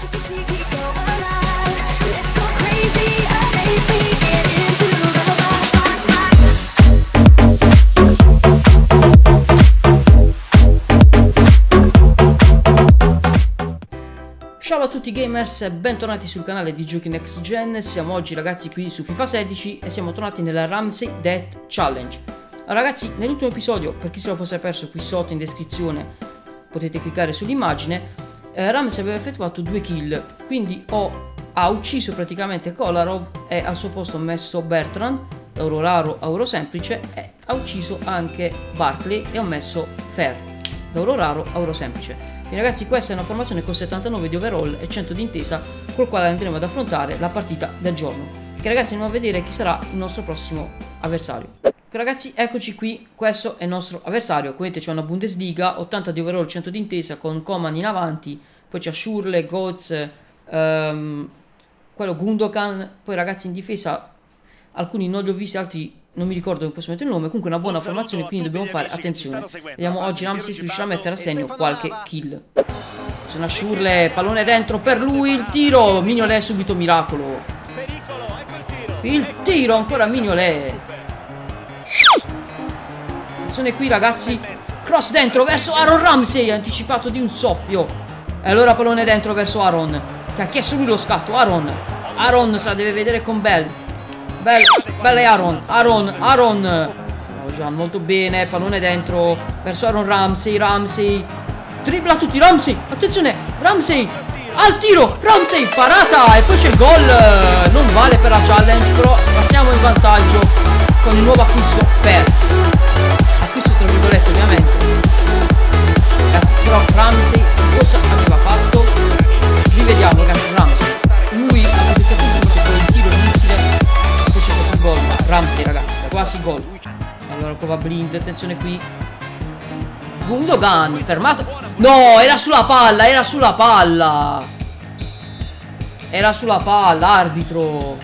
Ciao a tutti gamers e bentornati sul canale di Giochi Next Gen. Siamo oggi ragazzi qui su FIFA 16 e siamo tornati nella Ramsey Death Challenge. Allora, ragazzi, nell'ultimo episodio, per chi se lo fosse perso, qui sotto in descrizione potete cliccare sull'immagine, Ramsey aveva effettuato 2 kill, quindi ha ucciso praticamente Kolarov e al suo posto messo Bertrand, da oro raro a oro semplice, e ha ucciso anche Barkley e ho messo Fer, da oro raro a oro semplice. Quindi ragazzi, questa è una formazione con 79 di overall e 100 di intesa, col quale andremo ad affrontare la partita del giorno, che ragazzi andiamo a vedere chi sarà il nostro prossimo avversario. Ragazzi, eccoci qui, questo è il nostro avversario. Come vedete c'è una Bundesliga, 80 di overall, 100 di intesa, con Coman in avanti, poi c'è Schürrle, Götze, quello Gundogan, poi ragazzi in difesa alcuni non li ho visti, altri non mi ricordo in questo momento il nome. Comunque una buona formazione, quindi dobbiamo fare attenzione. Vediamo oggi Ramsey se riuscirà a mettere a segno qualche kill. C'è una Schürrle, pallone dentro per lui, il tiro, Mignolet subito miracolo. Il tiro ancora Mignolet. Attenzione qui ragazzi, cross dentro verso Aaron Ramsey, anticipato di un soffio. E allora pallone dentro verso Aaron, che ha chiesto lui lo scatto. Aaron se la deve vedere con Bell. Belle Aaron. Oh, Gian, molto bene. Pallone dentro verso Aaron Ramsey. Dribbla tutti Ramsey. Attenzione, Ramsey al tiro. Ramsey, parata. E poi c'è il gol. Non vale per la challenge, però passiamo in vantaggio con il nuovo acquisto per acquisto tra virgolette ovviamente. Ragazzi, però Ramsey cosa aveva fatto? Rivediamo ragazzi. Ramsey, lui ha potenziato tutto con il tiro missile. Gol, ma Ramsey ragazzi, quasi gol. Allora prova Blind, attenzione qui. Gundogan, fermato. No, era sulla palla. Arbitro.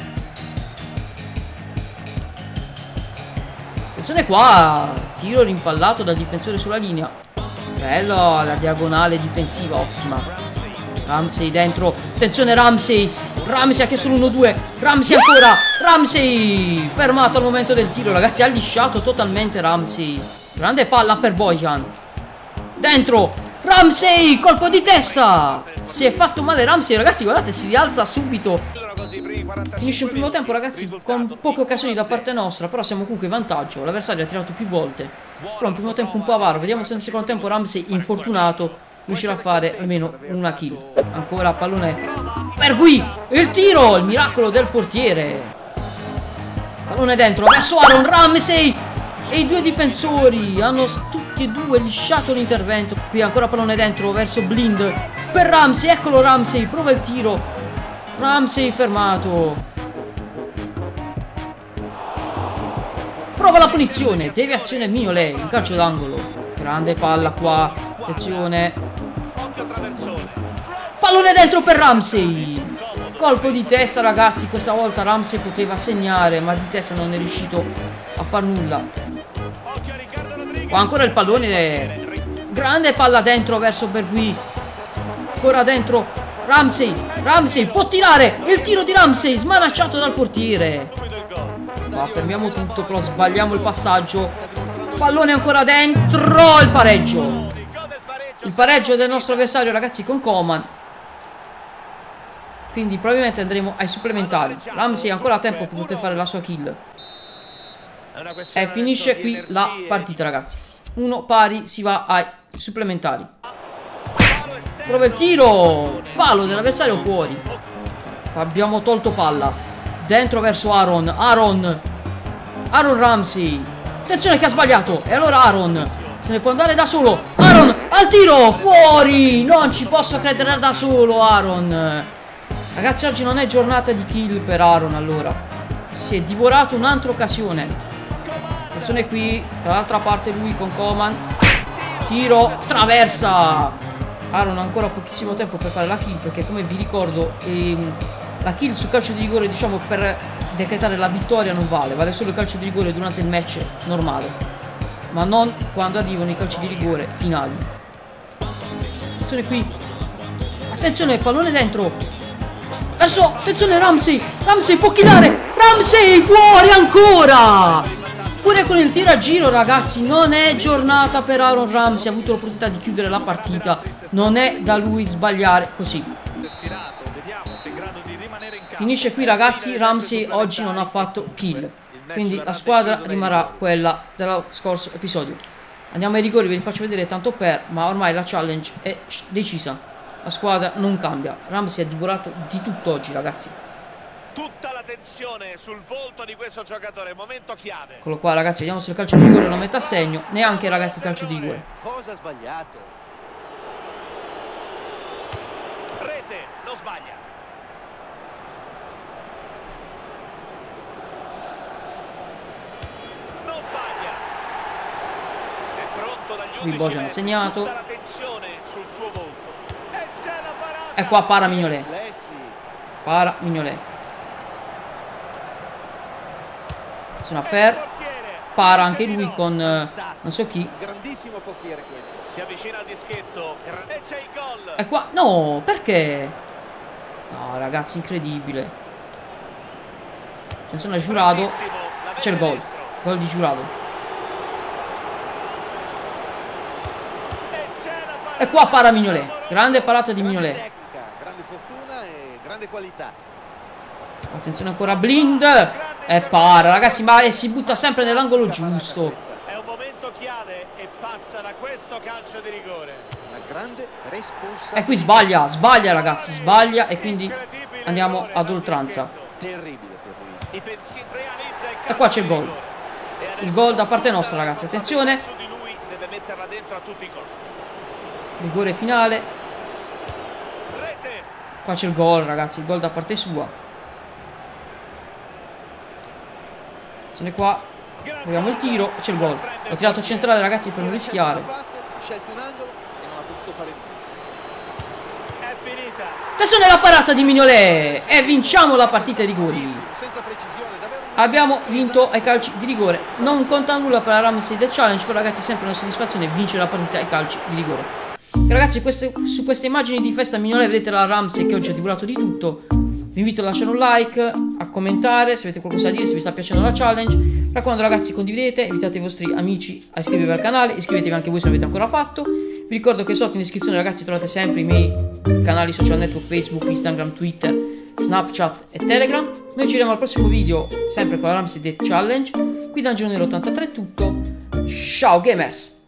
Attenzione qua. Tiro rimpallato dal difensore sulla linea. Bello, la diagonale difensiva, ottima. Ramsey dentro. Attenzione Ramsey ha chiesto l'1-2. Ramsey ancora. Ramsey fermato al momento del tiro, ragazzi. Ha lisciato totalmente Ramsey. Grande palla per Bojan. Dentro Ramsey, colpo di testa. Si è fatto male Ramsey, ragazzi. Guardate, si rialza subito. Finisce il primo tempo ragazzi con poche occasioni da parte nostra, però siamo comunque in vantaggio. L'avversario ha tirato più volte, però un primo tempo un po' avaro. Vediamo se nel secondo tempo Ramsey, infortunato, riuscirà a fare almeno una kill. Ancora pallone per qui. Il tiro, il miracolo del portiere. Pallone dentro verso Aaron Ramsey. E i due difensori hanno tutti e due lisciato l'intervento. Qui ancora pallone dentro verso Blind per Ramsey. Eccolo Ramsey, prova il tiro. Ramsey fermato. Prova la punizione. Deviazione Mignolet in calcio d'angolo. Grande palla qua. Attenzione. Pallone dentro per Ramsey. Colpo di testa ragazzi. Questa volta Ramsey poteva segnare, ma di testa non è riuscito a far nulla. Qua ancora il pallone. Grande palla dentro verso Bergui. Ancora dentro Ramsey può tirare. Il tiro di Ramsey smanacciato dal portiere. Ma fermiamo tutto, però sbagliamo il passaggio. Pallone ancora dentro. Il pareggio. Il pareggio del nostro avversario ragazzi con Coman. Quindi probabilmente andremo ai supplementari. Ramsey ha ancora tempo per poter fare la sua kill. E finisce qui la partita ragazzi. 1 pari, si va ai supplementari. Prova il tiro. Palo dell'avversario fuori. Abbiamo tolto palla. Dentro verso Aaron Ramsey. Attenzione che ha sbagliato. E allora Aaron se ne può andare da solo. Aaron al tiro. Fuori. Non ci posso credere, da solo Aaron. Ragazzi, oggi non è giornata di kill per Aaron. Allora si è divorato un'altra occasione. Attenzione qui, dall'altra parte lui con Coman. Tiro, traversa. Aaron ha ancora pochissimo tempo per fare la kill, perché come vi ricordo la kill sul calcio di rigore, diciamo, per decretare la vittoria non vale. Vale solo il calcio di rigore durante il match normale, ma non quando arrivano i calci di rigore finali. Attenzione qui. Attenzione, pallone dentro. Adesso, attenzione Ramsey. Ramsey può killare. Ramsey fuori ancora. Pure con il tiro a giro, ragazzi, non è giornata per Aaron Ramsey. Ha avuto l'opportunità di chiudere la partita. Non è da lui sbagliare così. Finisce qui, ragazzi. Ramsey oggi non ha fatto kill. Quindi la squadra rimarrà quella dello scorso episodio. Andiamo ai rigori, ve li faccio vedere tanto per. Ma ormai la challenge è decisa. La squadra non cambia. Ramsey ha divorato di tutto oggi, ragazzi. Tutta la tensione sul volto di questo giocatore. Momento chiave. Eccolo qua, ragazzi. Vediamo se il calcio di rigore lo mette a segno. Neanche, ragazzi, il calcio di rigore. Cosa ha sbagliato? Rete, non sbaglia. Non sbaglia. È pronto dagli Qui Bojan ha segnato. Tutta la tensione sul suo volto. E c'è la parata. E qua para Mignolet. Para Mignolet. Sono a Fer. Para anche lui con non so chi. Grandissimo portiere questo. Si avvicina al dischetto e c'è il gol. E qua no, perché? No, ragazzi, incredibile. Attenzione a Giurado. C'è il gol. Gol di Giurado. E qua para Mignolet. Grande parata di Mignolet. Grande fortuna e grande qualità. Attenzione ancora Blind. E para, ragazzi, ma si butta sempre nell'angolo giusto. È un momento chiave e passa da questo calcio di rigore. Una grande responsabilità. E qui sbaglia, sbaglia, ragazzi, sbaglia. E quindi andiamo ad oltranza. Terribile per lui. E qua c'è il gol. Il gol da parte nostra, ragazzi, attenzione. Su di lui deve metterla dentro a tutti i costi. Rigore finale. Rete. Qua c'è il gol, ragazzi, il gol da parte sua. Attenzione qua. Proviamo il tiro. C'è il gol. L'ho tirato centrale, ragazzi, per non rischiare. Ha scelto un angolo e non ha potuto fare nulla. È finita. Attenzione alla parata di Mignolet. E vinciamo la partita ai rigori. Senza precisione, davvero. Abbiamo vinto ai calci di rigore. Non conta nulla per la Ramsey del challenge, però ragazzi sempre una soddisfazione vincere la partita ai calci di rigore. E ragazzi, su queste immagini di festa Mignolet vedete la Ramsey che oggi ha divorato di tutto. Vi invito a lasciare un like, a commentare se avete qualcosa da dire, se vi sta piacendo la challenge. Mi raccomando, ragazzi, condividete, invitate i vostri amici a iscrivervi al canale, iscrivetevi anche voi se non l'avete ancora fatto. Vi ricordo che sotto in descrizione, ragazzi, trovate sempre i miei canali social network, Facebook, Instagram, Twitter, Snapchat e Telegram. Noi ci vediamo al prossimo video, sempre con la Ramsey Death Challenge. Qui da Angelo Nero 83 è tutto. Ciao gamers!